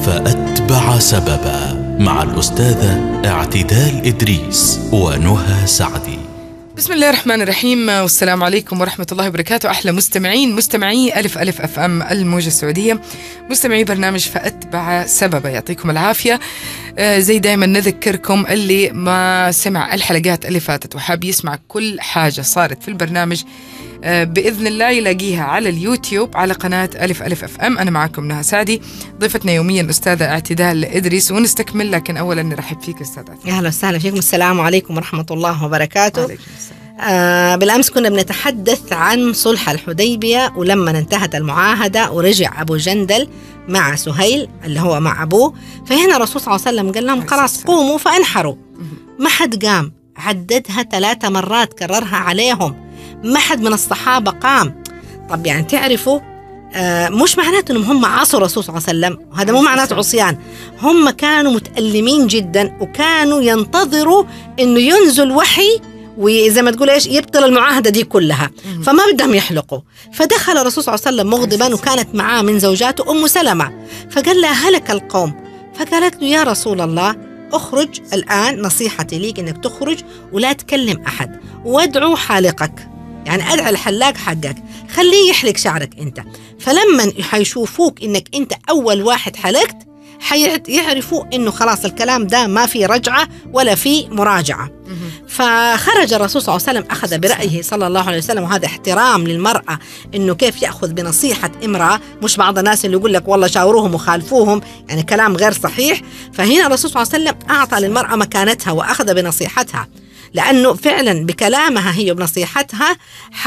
فأتبع سببا مع الأستاذة اعتدال إدريس ونهى سعدي. بسم الله الرحمن الرحيم، والسلام عليكم ورحمة الله وبركاته. أحلى مستمعي ألف ألف أف أم الموجة السعودية، مستمعي برنامج فأتبع سببا، يعطيكم العافية. زي دايما نذكركم اللي ما سمع الحلقات اللي فاتت وحاب يسمع كل حاجة صارت في البرنامج بإذن الله يلاقيها على اليوتيوب على قناة ألف ألف أف أم. أنا معكم نهى سعدي، ضيفتنا يوميا أستاذة اعتدال إدريس، ونستكمل. لكن أولا نرحب فيك أستاذة اعتدال. أهلا وسهلا فيكم، السلام عليكم ورحمة الله وبركاته. عليكم السلام. بالأمس كنا بنتحدث عن صلح الحديبية، ولما انتهت المعاهدة ورجع أبو جندل مع سهيل اللي هو مع أبوه، فهنا الرسول صلى الله عليه وسلم قال لهم خلاص قوموا فانحروا. ما حد قام، عددها 3 مرات كررها عليهم، ما حد من الصحابة قام. طب يعني تعرفوا مش معناته انهم هم عصوا الرسول صلى الله عليه وسلم، وهذا مو معناته عصيان. هم كانوا متألمين جدا، وكانوا ينتظروا انه ينزل وحي وزي ما تقول ايش يبطل المعاهدة دي كلها، فما بدهم يحلقوا. فدخل الرسول صلى الله عليه وسلم مغضبا، وكانت معاه من زوجاته أم سلمة، فقال لها هلك القوم. فقالت له يا رسول الله اخرج الآن، نصيحتي ليك انك تخرج ولا تكلم أحد، وادعو حالقك، يعني ادعي الحلاق حقك خليه يحلق شعرك انت. فلما حيشوفوك انك انت اول واحد حلقت حيعرفوا انه خلاص الكلام ده ما في رجعة ولا في مراجعة. فخرج الرسول صلى الله عليه وسلم، أخذ برأيه صلى الله عليه وسلم، وهذا احترام للمرأة إنه كيف يأخذ بنصيحة امرأة، مش بعض الناس اللي يقول لك والله شاوروهم وخالفوهم، يعني كلام غير صحيح. فهنا الرسول صلى الله عليه وسلم أعطى للمرأة مكانتها وأخذ بنصيحتها، لأنه فعلا بكلامها هي وبنصيحتها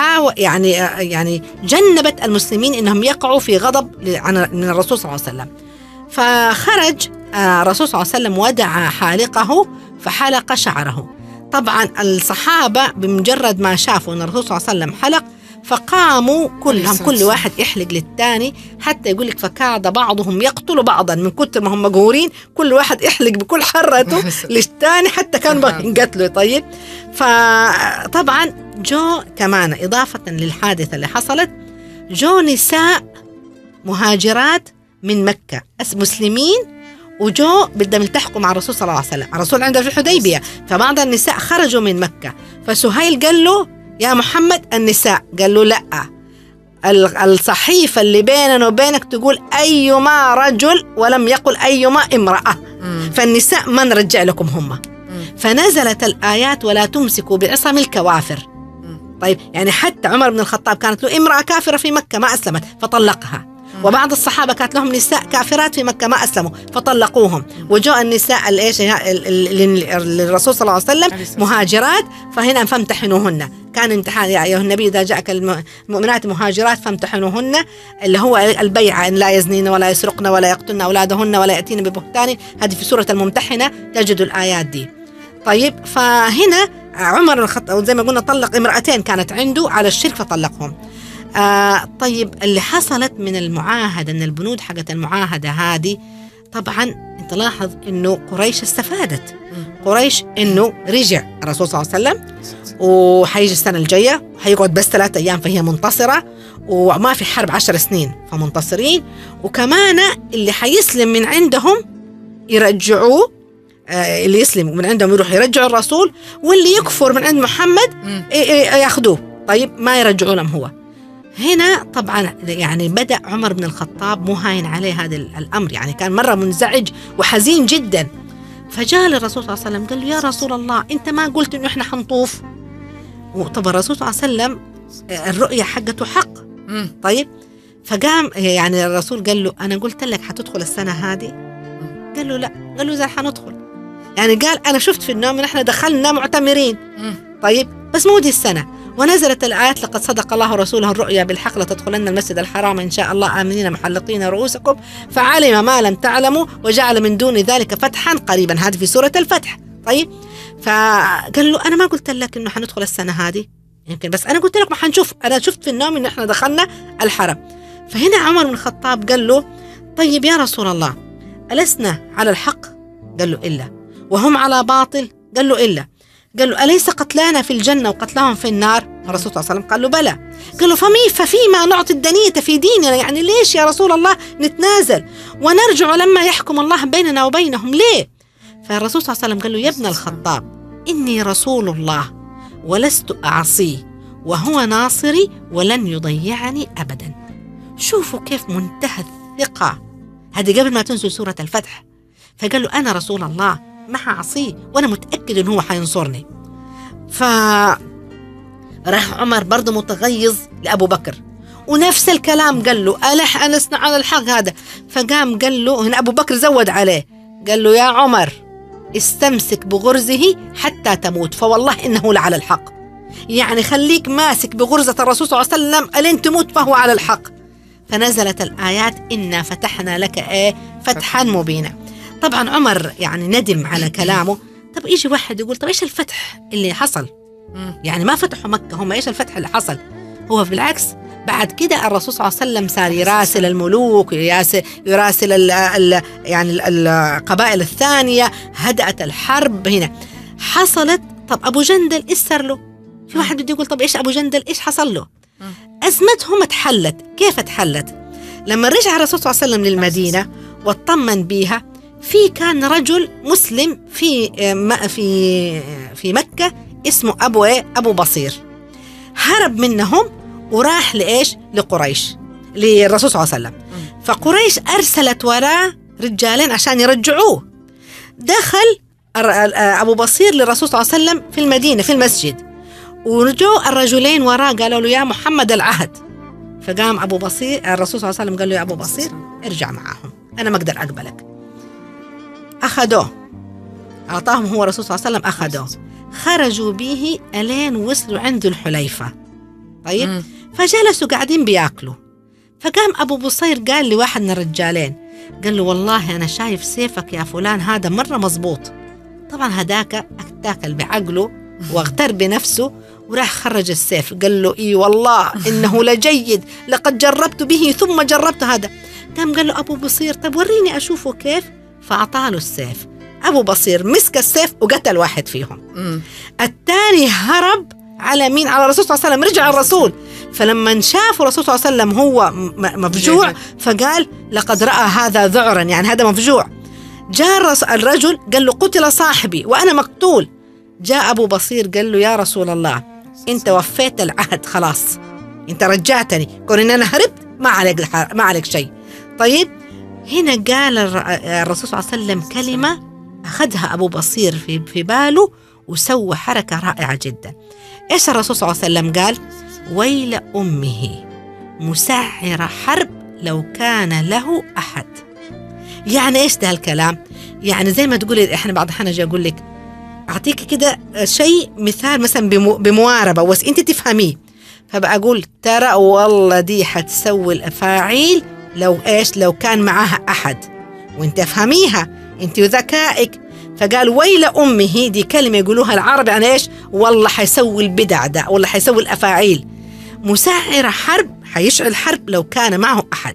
يعني جنبت المسلمين إنهم يقعوا في غضب من الرسول صلى الله عليه وسلم. فخرج الرسول صلى الله عليه وسلم ودعا حالقه فحلق شعره. طبعا الصحابة بمجرد ما شافوا أن الرسول صلى الله عليه وسلم حلق فقاموا كلهم، كل واحد يحلق للثاني، حتى يقول لك فكاد بعضهم يقتل بعضا من كتر ما هم مقهورين، كل واحد يحلق بكل حرته للثاني حتى كانوا ينقتلوا. طيب فطبعا جو كمان إضافة للحادثة اللي حصلت، جو نساء مهاجرات من مكة مسلمين، وجو بدهم يلتحقوا مع الرسول صلى الله عليه وسلم. الرسول عنده في الحديبية، فبعض النساء خرجوا من مكة، فسهيل قال له يا محمد النساء، قال له لا، الصحيفة اللي بيننا وبينك تقول أيما رجل ولم يقل أيما امرأة، فالنساء ما نرجع لكم هم. فنزلت الآيات ولا تمسكوا بعصم الكوافر. طيب يعني حتى عمر بن الخطاب كانت له امرأة كافرة في مكة ما أسلمت فطلقها، وبعض الصحابة كانت لهم نساء كافرات في مكة ما أسلموا فطلقوهم، وجاء النساء للرسول صلى الله عليه وسلم مهاجرات، فهنا فامتحنوهن. كان امتحان يا أيها النبي إذا جاءك المؤمنات مهاجرات فامتحنوهن، اللي هو البيعة إن لا يزنين ولا يسرقن ولا يقتلن أولادهن ولا يأتين ببهتان، هذه في سورة الممتحنة تجد الآيات دي. طيب فهنا عمر بن الخطاب زي ما قلنا طلق امرأتين كانت عنده على الشرك فطلقهم. طيب اللي حصلت من المعاهدة، من البنود حقت المعاهدة هذه، طبعا انت لاحظ انه قريش استفادت. قريش انه رجع الرسول صلى الله عليه وسلم وحيجي السنة الجاية وحيقعد بس 3 أيام فهي منتصرة، وما في حرب 10 سنين فمنتصرين، وكمان اللي حيسلم من عندهم يرجعوه، اللي يسلم من عندهم يروح يرجعوا الرسول، واللي يكفر من عند محمد ياخدوه. طيب ما يرجعوا لهم هو. هنا طبعا يعني بدأ عمر بن الخطاب مهاين عليه هذا الأمر، يعني كان مرة منزعج وحزين جدا. فجاء للرسول صلى الله عليه وسلم قال له يا رسول الله أنت ما قلت إنه إحنا حنطوف؟ وطبعا الرسول صلى الله عليه وسلم الرؤية حقته حق. طيب فقام يعني الرسول قال له أنا قلت لك حتدخل السنة هذه؟ قال له لا. قال له إذا حندخل، يعني قال أنا شفت في النوم إن إحنا دخلنا معتمرين. طيب بس مو دي السنة. ونزلت الآيات لقد صدق الله ورسوله الرؤيا بالحق لتدخلن المسجد الحرام إن شاء الله آمنين محلقين رؤوسكم فعلم ما لم تعلموا وجعل من دون ذلك فتحا قريبا، هذه في سورة الفتح. طيب فقال له أنا ما قلت لك إنه حندخل السنة هذه، يمكن بس أنا قلت لك ما حنشوف، أنا شفت في النوم إن إحنا دخلنا الحرم. فهنا عمر بن الخطاب قال له طيب يا رسول الله ألسنا على الحق؟ قال له إلا. وهم على باطل؟ قال له إلا. قال له أليس قتلانا في الجنة وقتلهم في النار؟ الرسول صلى الله عليه وسلم قال له بلى. قال له ففيما نعطي الدنية في ديننا، يعني ليش يا رسول الله نتنازل ونرجع لما يحكم الله بيننا وبينهم ليه؟ فالرسول صلى الله عليه وسلم قال له يا ابن الخطاب إني رسول الله ولست أعصيه وهو ناصري ولن يضيعني أبدا. شوفوا كيف منتهى الثقة، هذه قبل ما تنزل سورة الفتح. فقال له أنا رسول الله ما حعصيه وأنا متأكد إنه هو حينصرني. فراح عمر برضه متغيظ لأبو بكر ونفس الكلام قال له ألح ألسنا على الحق هذا. فقام قال له، هنا أبو بكر زود عليه قال له يا عمر استمسك بغرزه حتى تموت فوالله إنه لعلى الحق، يعني خليك ماسك بغرزة الرسول صلى الله عليه وسلم ألين تموت فهو على الحق. فنزلت الآيات إنا فتحنا لك فتحا مبينا. طبعا عمر يعني ندم على كلامه. طب يجي واحد يقول طب إيش الفتح اللي حصل؟ يعني ما فتحوا مكة، هم إيش الفتح اللي حصل؟ هو بالعكس بعد كده الرسول صلى الله عليه وسلم صار يراسل الملوك، يراسل يعني القبائل الثانية، هدأت الحرب هنا حصلت. طب أبو جندل إيش صار له؟ في واحد بده يقول طب إيش أبو جندل إيش حصل له؟ أزمتهم اتحلت. كيف اتحلت؟ لما رجع الرسول صلى الله عليه وسلم للمدينة واطمن بيها، في كان رجل مسلم في مكة اسمه أبو بصير، هرب منهم وراح لإيش؟ لقريش، للرسول صلى الله عليه وسلم. فقريش أرسلت وراه رجالين عشان يرجعوه. دخل أبو بصير للرسول صلى الله عليه وسلم في المدينة في المسجد، ورجعوا الرجلين وراه قالوا له يا محمد العهد. فقام أبو بصير الرسول صلى الله عليه وسلم قال له يا أبو بصير ارجع معهم، أنا ما أقدر أقبلك. أخذوه، أعطاهم هو الرسول صلى الله عليه وسلم، أخذوه خرجوا به ألين وصلوا عند الحليفة. طيب فجلسوا قاعدين بياكلوا. فقام أبو بصير قال لواحد من الرجالين قال له والله أنا شايف سيفك يا فلان هذا مرة مزبوط. طبعا هداك اتاكل بعقله واغتر بنفسه وراح خرج السيف قال له إيه والله إنه لجيد لقد جربت به ثم جربت هذا. قام قال له أبو بصير طب وريني أشوفه كيف. فأعطاله السيف. أبو بصير مسك السيف وقتل واحد فيهم. الثاني هرب على مين؟ على الرسول صلى الله عليه وسلم. رجع الرسول، فلما شافوا الرسول صلى الله عليه وسلم هو مفجوع فقال لقد رأى هذا ذعرا، يعني هذا مفجوع. جاء الرجل قال له قتل صاحبي وأنا مقتول. جاء أبو بصير قال له يا رسول الله أنت وفيت العهد خلاص، أنت رجعتني، كون إن أنا هربت ما عليك شيء. طيب هنا قال الرسول صلى الله عليه وسلم كلمة أخذها أبو بصير في باله وسوى حركة رائعة جدا. إيش الرسول صلى الله عليه وسلم قال؟ ويل أمه مسعر حرب لو كان له أحد. يعني إيش ده الكلام؟ يعني زي ما تقولي إحنا بعض الأحيان أجي أقول لك أعطيك كده شيء مثال مثلا بمواربة بس أنت تفهميه، فبقى أقول ترى والله دي حتسوي الأفاعيل لو كان معها أحد، وأنت فهميها أنت وذكائك. فقال ويل أمه، دي كلمة يقولوها العرب يعني إيش؟ والله حيسوي البدع ده، والله حيسوي الأفاعيل. مسعر حرب، حيشعل حرب لو كان معه أحد.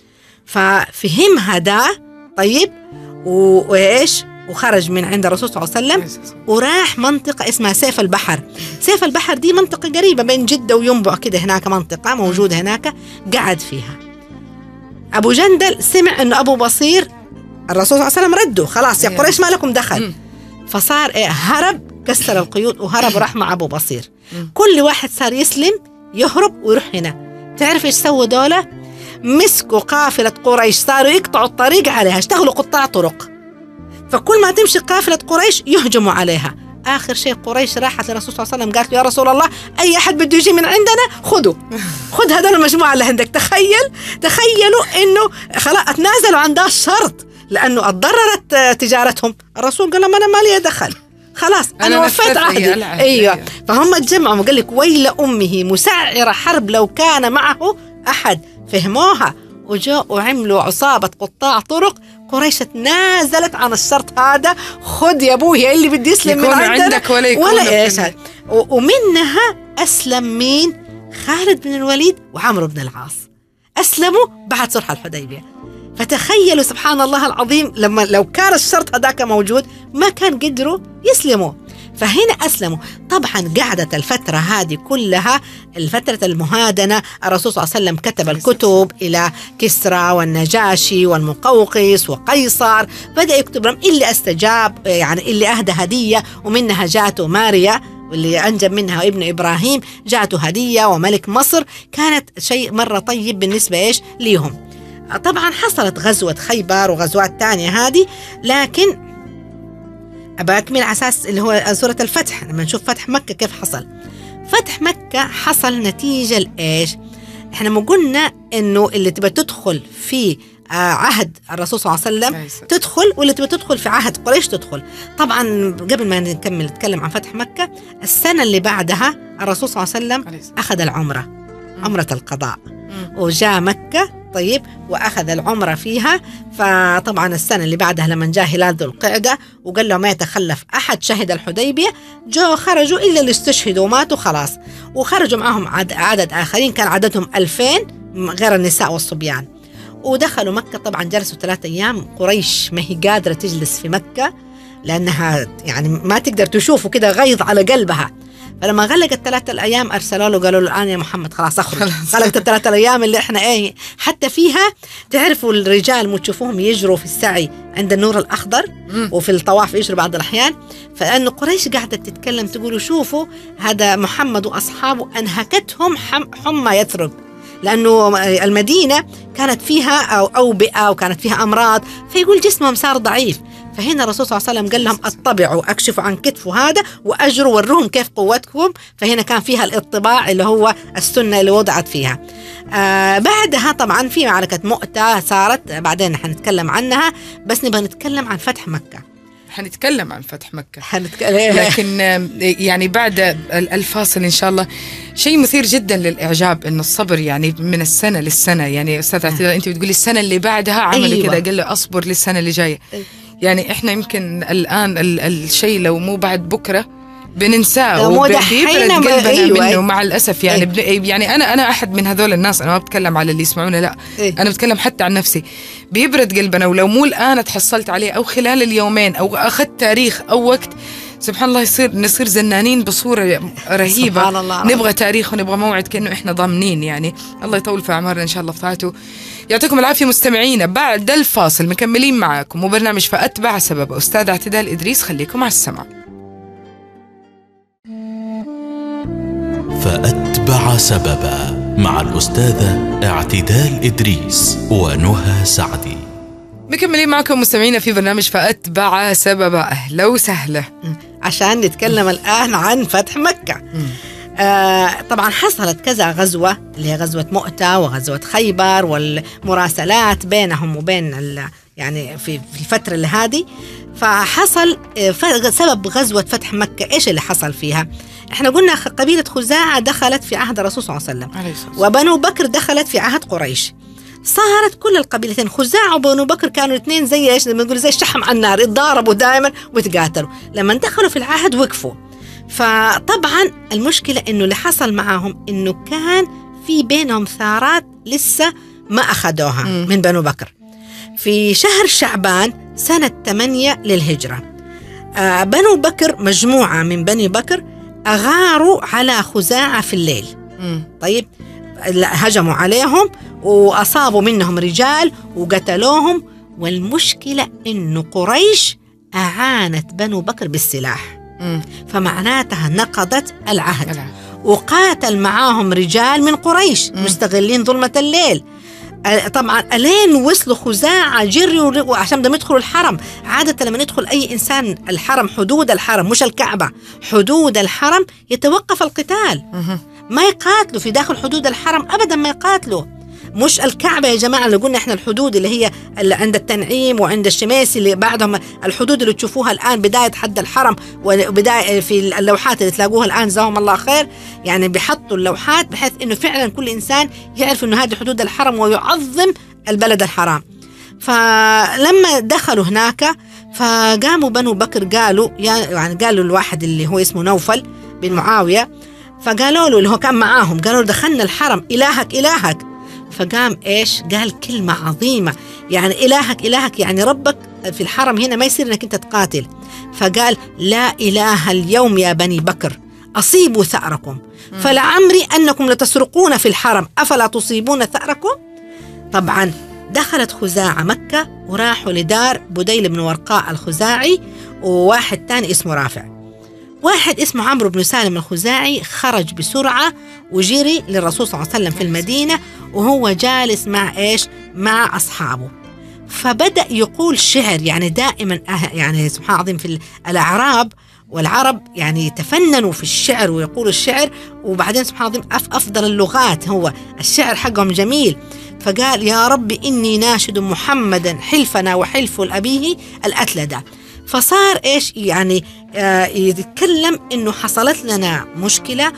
ففهمها ده. طيب وإيش؟ وخرج من عند الرسول صلى الله عليه وسلم وراح منطقة اسمها سيف البحر. سيف البحر دي منطقة قريبة بين جدة وينبع كده، هناك منطقة موجودة هناك، قعد فيها. أبو جندل سمع أنه أبو بصير الرسول صلى الله عليه وسلم رده خلاص، يا قريش ما لكم دخل. فصار هرب، كسر القيود وهرب وراح مع أبو بصير. كل واحد صار يسلم يهرب ويروح هنا. تعرف إيش سووا دولة؟ مسكوا قافلة قريش، صاروا يقطعوا الطريق عليها، اشتغلوا قطاع طرق. فكل ما تمشي قافلة قريش يهجموا عليها. آخر شيء قريش راحت للرسول صلى الله عليه وسلم قالت له يا رسول الله أي أحد بده يجي من عندنا خذ هذول المجموعة اللي عندك. تخيلوا إنه خلاص اتنازلوا عن ده الشرط لأنه اتضررت تجارتهم. الرسول قال لهم أنا ما لي دخل، خلاص أنا وفيت عهدي. أيوة. فهم تجمعوا وقال لك ويل أمه مسعر حرب لو كان معه أحد. فهموها وجاءوا وعملوا عصابة قطاع طرق. قريش تنازلت عن الشرط هذا، خذ يا أبوي اللي بدي يسلم من عندك ولا إيش. ومنها أسلم مين؟ خالد بن الوليد وعمرو بن العاص أسلموا بعد صلح الحديبية. فتخيلوا سبحان الله العظيم، لو كان الشرط هذاك موجود ما كان قدروا يسلموا. فهنا أسلموا. طبعا قعدت الفترة هذه كلها، الفترة المهادنة، الرسول صلى الله عليه وسلم كتب الكتب إلى كسرى والنجاشي والمقوقس وقيصر، بدأ يكتب لهم. اللي استجاب يعني اللي أهدى هدية، ومنها جاءته ماريا واللي أنجب منها ابن إبراهيم، جاءته هدية، وملك مصر. كانت شيء مرة طيب بالنسبة ليهم. طبعا حصلت غزوة خيبر وغزوات تانية هذه، لكن أبكمل على أساس اللي هو سورة الفتح. لما نشوف فتح مكة كيف حصل. فتح مكة حصل نتيجة لإيش؟ إحنا ما قلنا إنه اللي تبى تدخل في عهد الرسول صلى الله عليه وسلم تدخل، واللي تبى تدخل في عهد قريش تدخل. طبعا قبل ما نتكلم عن فتح مكة، السنة اللي بعدها الرسول صلى الله عليه وسلم أخذ العمرة، عمرة القضاء، وجاء مكة. طيب، وأخذ العمرة فيها. فطبعا السنة اللي بعدها لما جاء هلال ذو القعدة وقال له ما يتخلف أحد، شهد الحديبية، جو خرجوا إلا اللي استشهدوا وماتوا خلاص، وخرجوا معهم عدد آخرين كان عددهم 2000 غير النساء والصبيان، ودخلوا مكة. طبعا جلسوا 3 أيام. قريش ما هي قادرة تجلس في مكة لأنها يعني ما تقدر تشوفه كده، غيظ على قلبها. فلما غلقت 3 أيام أرسلوا له قالوا له الآن يا محمد خلاص أخرج. غلقت 3 أيام اللي إحنا حتى فيها تعرفوا الرجال مو تشوفوهم يجروا في السعي عند النور الأخضر، وفي الطواف يجروا بعض الأحيان. فلأنه قريش قاعدة تتكلم تقولوا شوفوا هذا محمد وأصحابه أنهكتهم حمى يثرب، لأنه المدينة كانت فيها أوبئة وكانت فيها أمراض، فيقول جسمهم صار ضعيف. فهنا الرسول صلى الله عليه وسلم قال لهم اطبعوا، اكشفوا عن كتفه هذا واجروا وروهم كيف قوتكم. فهنا كان فيها الاطباع اللي هو السنة اللي وضعت فيها. بعدها طبعا في معركة مؤتة صارت، بعدين حنتكلم عنها، بس نبغى نتكلم عن فتح مكة. حنتكلم عن فتح مكة لكن يعني بعد الفاصل إن شاء الله. شيء مثير جدا للإعجاب إنه الصبر يعني من السنة للسنة. يعني أستاذ اعتدال أنت بتقولي السنة اللي بعدها عمل كذا، قال له أصبر للسنة اللي جاية. يعني إحنا يمكن الآن الشيء لو مو بعد بكرة بننساه وبيبرد قلبنا منه مع الأسف. يعني يعني أنا أحد من هذول الناس. أنا ما بتكلم على اللي يسمعونا، لا أنا بتكلم حتى عن نفسي. بيبرد قلبنا، ولو مو الآن تحصلت عليه أو خلال اليومين أو أخذت تاريخ أو وقت، سبحان الله نصير زنانين بصورة رهيبة. نبغى تاريخ ونبغى موعد كأنه إحنا ضامنين. يعني الله يطول في أعمارنا إن شاء الله في طاعته. يعطيكم العافية مستمعينا. بعد الفاصل مكملين معاكم وبرنامج فأتبع سبب أستاذ اعتدال إدريس. خليكم على السمع. فأتبع سببا مع الأستاذة اعتدال إدريس ونهى سعدي. مكملين معكم مستمعينا في برنامج فأتبع سببا. أهلا وسهلا. عشان نتكلم الآن عن فتح مكة. طبعا حصلت كذا غزوة، اللي هي غزوة مؤتة وغزوة خيبر، والمراسلات بينهم وبين يعني في الفترة اللي هذه. فحصل سبب غزوة فتح مكة إيش اللي حصل فيها؟ احنا قلنا قبيلة خزاعة دخلت في عهد الرسول صلى الله عليه وسلم، وبنو بكر دخلت في عهد قريش. صارت كل القبيلتين خزاعة وبنو بكر كانوا الاثنين زي ايش لما نقول زي الشحم على النار، يتضاربوا دائما ويتقاتلوا. لما دخلوا في العهد وقفوا. فطبعا المشكلة انه اللي حصل معاهم انه كان في بينهم ثارات لسه ما اخذوها من بنو بكر. في شهر شعبان سنة 8 للهجرة، بنو بكر مجموعة من بني بكر أغاروا على خزاعة في الليل. طيب هجموا عليهم وأصابوا منهم رجال وقتلوهم. والمشكلة إنه قريش أعانت بنو بكر بالسلاح، فمعناتها نقضت العهد وقاتل معاهم رجال من قريش مستغلين ظلمة الليل. طبعا ألين وصلوا خزاعة جريوا عشان بدهم يدخلوا الحرم. عادة لما يدخل أي إنسان الحرم، حدود الحرم مش الكعبة، حدود الحرم يتوقف القتال، ما يقاتلوا في داخل حدود الحرم أبدا، ما يقاتلوا. مش الكعبة يا جماعة اللي قلنا إحنا الحدود اللي هي اللي عند التنعيم وعند الشميسي اللي بعدهم، الحدود اللي تشوفوها الآن بداية حد الحرم وبداية في اللوحات اللي تلاقوها الآن جزاهم الله خير. يعني بيحطوا اللوحات بحيث إنه فعلا كل إنسان يعرف إنه هذه حدود الحرم ويعظم البلد الحرام. فلما دخلوا هناك فقاموا بنو بكر قالوا يعني قالوا الواحد اللي هو اسمه نوفل بن معاوية، فقالوا له اللي هو كان معاهم، قالوا دخلنا الحرم إلهك إلهك. فقام إيش قال كلمة عظيمة، يعني إلهك إلهك يعني ربك في الحرم هنا ما يصير إنك أنت تقاتل. فقال لا إله اليوم يا بني بكر أصيبوا ثأركم فلعمري أنكم لتسرقون في الحرم أفلا تصيبون ثأركم. طبعا دخلت خزاعة مكة وراحوا لدار بديل بن ورقاء الخزاعي وواحد تاني اسمه رافع. واحد اسمه عمرو بن سالم الخزاعي خرج بسرعة وجري للرسول صلى الله عليه وسلم في المدينة وهو جالس مع إيش؟ مع أصحابه. فبدأ يقول شعر، يعني دائما يعني سبحان عظيم في الأعراب والعرب يعني تفننوا في الشعر ويقولوا الشعر، وبعدين سبحان عظيم أفضل اللغات هو الشعر حقهم جميل. فقال يا رب إني ناشد محمدا حلفنا وحلف الأبيه الأتلدة. فصار إيش يعني يتكلم إنه حصلت لنا مشكلة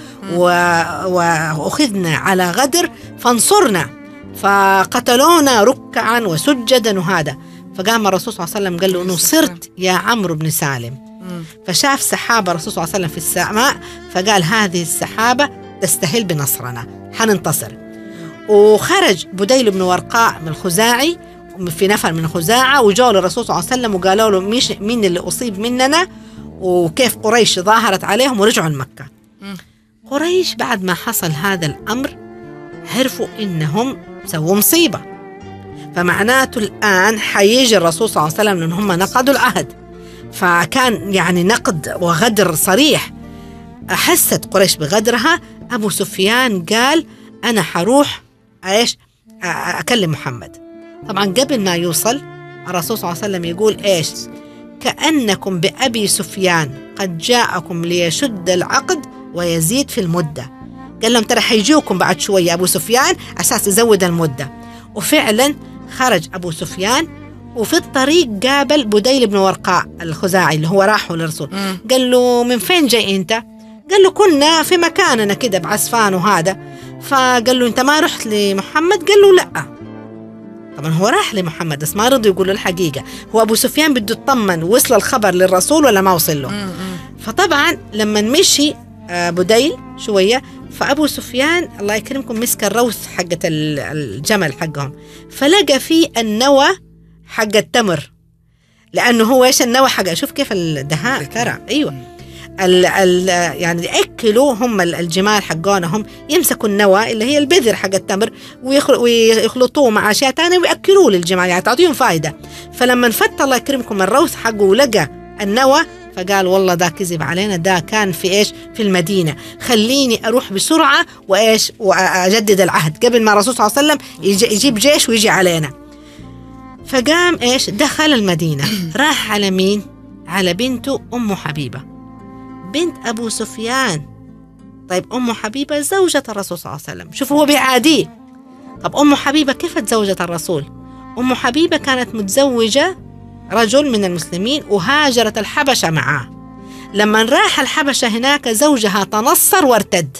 وأخذنا على غدر فانصرنا فقتلونا ركعا وسجدا وهذا. فقام الرسول صلى الله عليه وسلم قال له نصرت يا عمرو بن سالم. فشاف سحابة الرسول صلى الله عليه وسلم في السماء فقال هذه السحابة تستهل بنصرنا حننتصر. وخرج بديل بن ورقاء من الخزاعي في نفر من خزاعة وجاءوا للرسول صلى الله عليه وسلم وقالوا له مين اللي أصيب مننا وكيف قريش ظاهرت عليهم ورجعوا لمكة. قريش بعد ما حصل هذا الأمر عرفوا إنهم سووا مصيبة، فمعناته الآن حيجي الرسول صلى الله عليه وسلم لأن هم نقضوا العهد، فكان يعني نقد وغدر صريح. أحست قريش بغدرها. أبو سفيان قال أنا حروح إيش أكلم محمد. طبعا قبل ما يوصل الرسول صلى الله عليه وسلم يقول إيش كأنكم بأبي سفيان قد جاءكم ليشد العقد ويزيد في المدة. قال لهم ترى حيجوكم بعد شوية أبو سفيان أساس يزود المدة. وفعلا خرج أبو سفيان وفي الطريق قابل بديل بن ورقاء الخزاعي اللي هو راحوا للرسول. قال له من فين جاي أنت؟ قال له كنا في مكاننا كده بعسفان وهذا. فقال له أنت ما رحت لمحمد؟ قال له لا. طبعا هو راح لمحمد بس ما رضي يقول له الحقيقة. هو أبو سفيان بده يطمن وصل الخبر للرسول ولا ما وصل له. فطبعا لما مشي بديل شوية فأبو سفيان الله يكرمكم مسك الروث حقة الجمل حقهم فلقى فيه النوى حق التمر، لأنه هو إيش النوى حقه. شوف كيف الدهاء ترى. أيوة يعني يأكلوا هم الجمال حقونهم يمسكوا النوى اللي هي البذر حق التمر ويخلطوه مع أشياء تانية ويأكلوه للجمال يعني تعطيهم فائدة. فلما انفت الله يكرمكم الروث حقه ولقى النوى فقال والله ده كذب علينا، ده كان في إيش في المدينة، خليني أروح بسرعة وإيش وأجدد العهد قبل ما الرسول صلى الله عليه وسلم يجيب جيش ويجي علينا. فقام إيش دخل المدينة راح على مين؟ على بنته أم حبيبة بنت أبو سفيان. طيب أم حبيبة زوجة الرسول صلى الله عليه وسلم، شوفوا هو بيعاديه. طب أم حبيبة كيف تزوجت الرسول؟ أم حبيبة كانت متزوجة رجل من المسلمين وهاجرت الحبشة معاه. لما راح الحبشة هناك زوجها تنصر وارتد،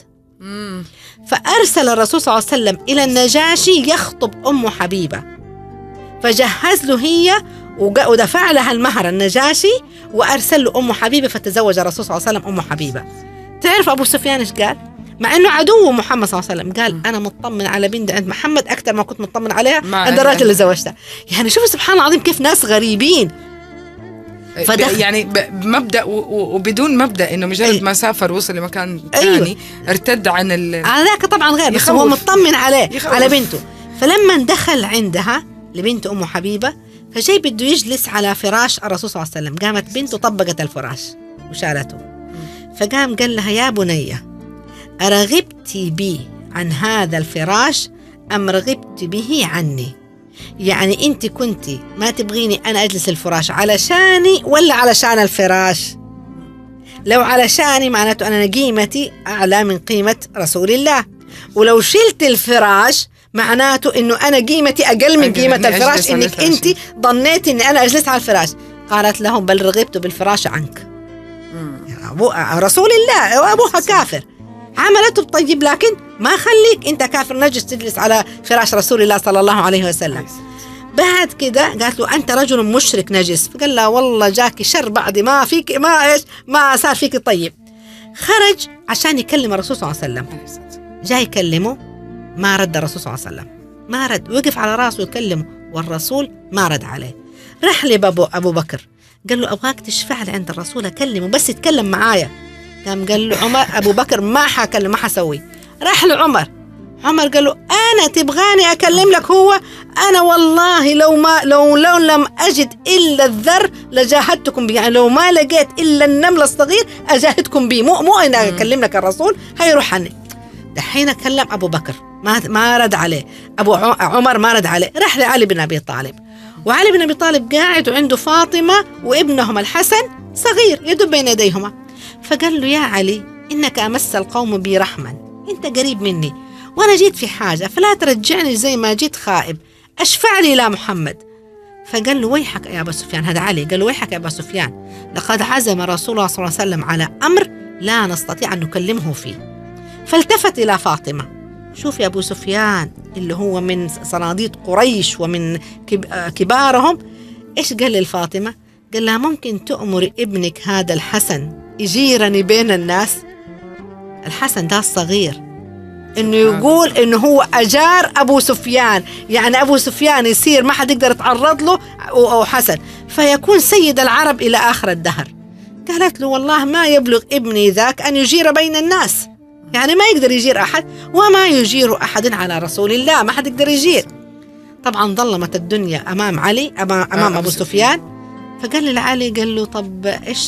فأرسل الرسول صلى الله عليه وسلم إلى النجاشي يخطب أم حبيبة، فجهز له هي ودفع لها المهر النجاشي وأرسل له أم حبيبة فتزوج الرسول صلى الله عليه وسلم أم حبيبة. تعرف أبو سفيان إيش قال؟ مع أنه عدو محمد صلى الله عليه وسلم قال أنا مطمن على بنت عند محمد أكثر ما كنت مطمن عليها عند الراجل اللي زوجته. يعني شوف سبحان العظيم كيف ناس غريبين. يعني بمبدأ وبدون مبدأ إنه مجرد ما سافر وصل لمكان ثاني ارتد عن ذاك طبعا غير، بس هو مطمن عليه على بنته. فلما دخل عندها لبنت أم حبيبة فجاي بده يجلس على فراش الرسول صلى الله عليه وسلم، قامت بنته طبقت الفراش وشالته. فقام قال لها يا بنية أرغبت بي عن هذا الفراش أم رغبت به عني؟ يعني أنت كنت ما تبغيني أنا أجلس الفراش علشاني ولا علشان الفراش؟ لو علشاني معناته أنا قيمتي أعلى من قيمة رسول الله، ولو شلت الفراش معناته إنه أنا قيمتي أقل من قيمة الفراش، إنك أنت ظنيتي إني أنا أجلس على الفراش. قالت لهم بل رغبت بالفراش عنك. رسول الله وأبوها كافر عملته بطيب، لكن ما خليك أنت كافر نجس تجلس على فراش رسول الله صلى الله عليه وسلم. بعد كده قالت له أنت رجل مشرك نجس، فقال له والله جاكي شر بعد ما فيك ما صار فيك طيب. خرج عشان يكلم الرسول صلى الله عليه وسلم، جاي يكلمه ما رد الرسول صلى الله عليه وسلم، ما رد، وقف على راسه يكلمه والرسول ما رد عليه. راح لأبو بكر قال له أبغاك تشفع لي عند الرسول، أكلمه بس يتكلم معايا. قام قال له عمر أبو بكر ما حكلم، ما حسوي. راح له عمر قال له أنا تبغاني أكلم لك هو؟ أنا والله لو لم أجد إلا الذر لجاهدتكم به، يعني لو ما لقيت إلا النمل الصغير أجاهدكم به، مو أنا أكلم لك الرسول هيروح عني. دحين كلم أبو بكر ما رد عليه، أبو عمر ما رد عليه، راح لعلي بن أبي طالب، وعلي بن أبي طالب قاعد وعنده فاطمة وابنهم الحسن صغير يدب بين يديهما. فقال له يا علي إنك أمس القوم بي رحما، أنت قريب مني وأنا جيت في حاجة، فلا ترجعني زي ما جيت خائب، أشفع لي إلى محمد. فقال له ويحك يا أبا سفيان، هذا علي قال له ويحك يا أبا سفيان، لقد عزم رسول الله صلى الله عليه وسلم على أمر لا نستطيع أن نكلمه فيه. فالتفت إلى فاطمة. شوف يا أبو سفيان اللي هو من صناديد قريش ومن كبارهم، إيش قال للفاطمة؟ قال لها ممكن تأمر ابنك هذا الحسن يجيرني بين الناس؟ الحسن ده الصغير إنه يقول إنه هو أجار أبو سفيان، يعني أبو سفيان يصير ما حد يقدر يتعرض له أو حسن، فيكون سيد العرب إلى آخر الدهر. قالت له والله ما يبلغ ابني ذاك أن يجير بين الناس، يعني ما يقدر يجير أحد، وما يجير أحد على رسول الله، ما حد يقدر يجير. طبعا ظلمت الدنيا أمام علي أمام أبو سفيان. فقال لعلي قال له طب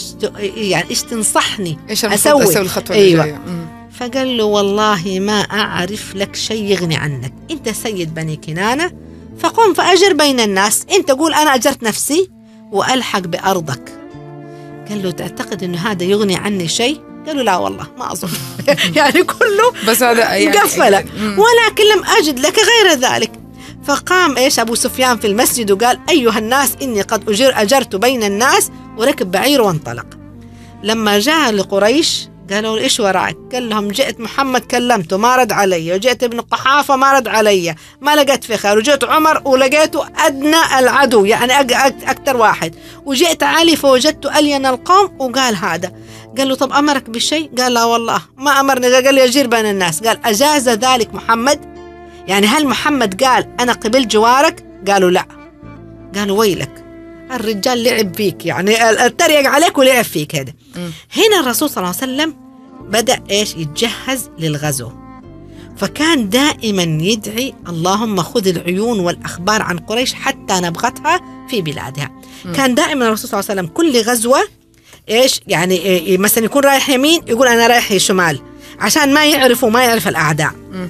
إيش تنصحني أسوي الخطوة أيوة. فقال له والله ما أعرف لك شيء يغني عنك، أنت سيد بني كنانة، فقم فأجر بين الناس، أنت قول أنا أجرت نفسي وألحق بأرضك. قال له تعتقد أنه هذا يغني عني شيء؟ قالوا لا والله ما أظن يعني كله بس هذا يعني قفلة، ولكن لم أجد لك غير ذلك. فقام أبو سفيان في المسجد وقال أيها الناس إني قد أجرت بين الناس، وركب بعير وانطلق. لما جاء لقريش قالوا إيش وراك؟ قال لهم جئت محمد كلمته ما رد علي، وجئت ابن قحافة ما رد علي، ما لقيت في خير، وجئت عمر ولقيته أدنى العدو يعني أكثر واحد، وجئت علي فوجدت ألين القوم وقال هذا. قال له طب أمرك بالشيء؟ قال لا والله ما أمرني. قال لي أجير بين الناس. قال أجاز ذلك محمد؟ يعني هل محمد قال أنا قبل جوارك؟ قالوا لا. قالوا ويلك الرجال لعب فيك، يعني اتريق عليك ولعب فيك هذا. هنا الرسول صلى الله عليه وسلم بدأ يتجهز للغزو، فكان دائما يدعي اللهم خذ العيون والأخبار عن قريش حتى نبغتها في بلادها. كان دائما الرسول صلى الله عليه وسلم كل غزوة يعني مثلا يكون رايح يمين يقول أنا رايح شمال عشان ما يعرف الأعداء.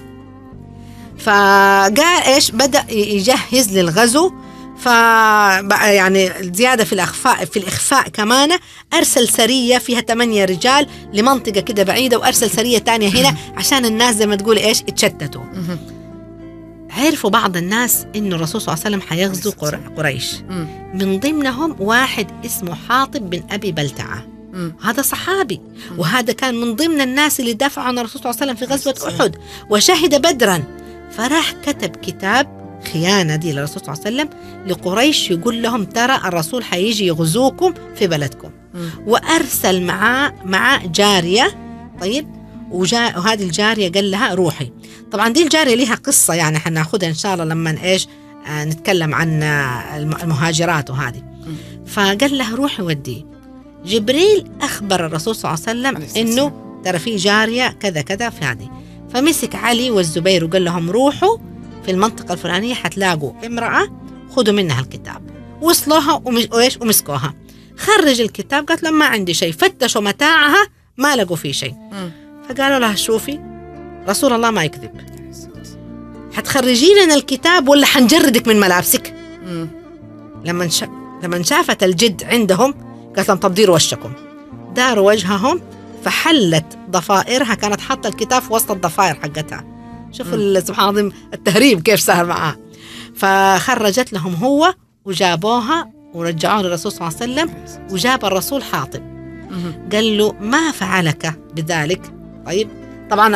فقال بدأ يجهز للغزو. يعني زيادة في الإخفاء كمان أرسل سرية فيها 8 رجال لمنطقة كده بعيدة، وأرسل سرية تانية هنا عشان الناس زي ما تقول يتشتتوا. عرفوا بعض الناس إنه الرسول صلى الله عليه وسلم حيغزو قريش، من ضمنهم واحد اسمه حاطب بن أبي بلتعة، هذا صحابي، وهذا كان من ضمن الناس اللي دافعوا عن الرسول صلى الله عليه وسلم في غزوة أحد وشهد بدرا. فراح كتب كتاب خيانة دي للرسول صلى الله عليه وسلم لقريش، يقول لهم ترى الرسول حيجي يغزوكم في بلدكم. وأرسل مع جارية. طيب وهذه الجارية قال لها روحي. طبعا دي الجارية لها قصة يعني حناخدها إن شاء الله لما نتكلم عن المهاجرات وهذه. فقال لها روحي ودي. جبريل أخبر الرسول صلى الله عليه وسلم إنه ترى في جارية كذا كذا في هذه. فمسك علي والزبير وقال لهم روحوا في المنطقة الفلانية حتلاقوا امرأة خذوا منها الكتاب. وصلوها ومسكوها. خرج الكتاب، قالت لهم ما عندي شيء. فتشوا متاعها ما لقوا فيه شيء. فقالوا لها شوفي رسول الله ما يكذب، حتخرجي لنا الكتاب ولا حنجردك من ملابسك. لما شافت الجد عندهم قالت لهم طب ديروا وشكم. داروا وجههم، فحلت ضفائرها، كانت حاطة الكتاب في وسط الضفائر حقتها. شوف سبحان الله التهريب كيف سهل معاه. فخرجت لهم هو وجابوها ورجعوها للرسول صلى الله عليه وسلم. وجاب الرسول حاطب قال له ما فعلك بذلك؟ طيب طبعا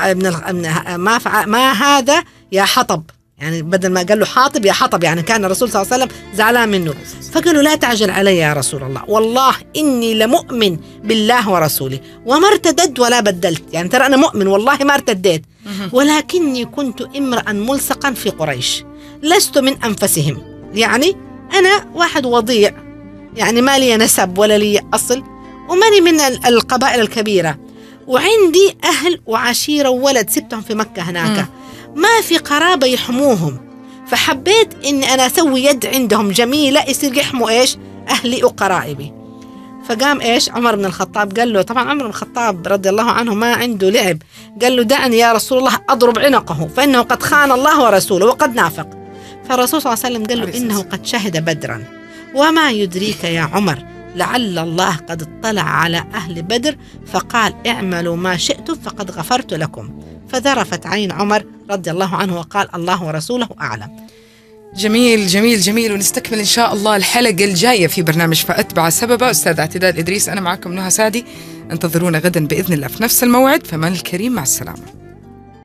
ما هذا يا حطب، يعني بدل ما قال له حاطب يا حطب، يعني كان الرسول صلى الله عليه وسلم زعلان منه. فقالوا لا تعجل علي يا رسول الله، والله إني لمؤمن بالله ورسوله وما ارتدت ولا بدلت، يعني ترى أنا مؤمن والله ما ارتديت، ولكني كنت امرأ ملصقا في قريش لست من أنفسهم، يعني أنا واحد وضيع، يعني ما لي نسب ولا لي أصل، وماني من القبائل الكبيرة، وعندي أهل وعشيرة وولد سبتهم في مكة هناك، ما في قرابة يحموهم، فحبيت إني أنا أسوي يد عندهم جميلة يصير يحموا إيش أهلي وقرائبي. فقام إيش عمر بن الخطاب قال له، طبعا عمر بن الخطاب رضي الله عنه ما عنده لعب، قال له دعني يا رسول الله أضرب عنقه فإنه قد خان الله ورسوله وقد نافق. فالرسول صلى الله عليه وسلم قال له إنه قد شهد بدرا، وما يدريك يا عمر لعل الله قد اطلع على أهل بدر فقال اعملوا ما شئتم فقد غفرت لكم. فذرفت عين عمر رضي الله عنه وقال الله ورسوله أعلم. جميل جميل جميل. ونستكمل إن شاء الله الحلقة الجاية في برنامج فأتبع سببا. أستاذ اعتدال إدريس، أنا معكم نهى سعدي، انتظرونا غدا بإذن الله في نفس الموعد. فمان الكريم، مع السلامة.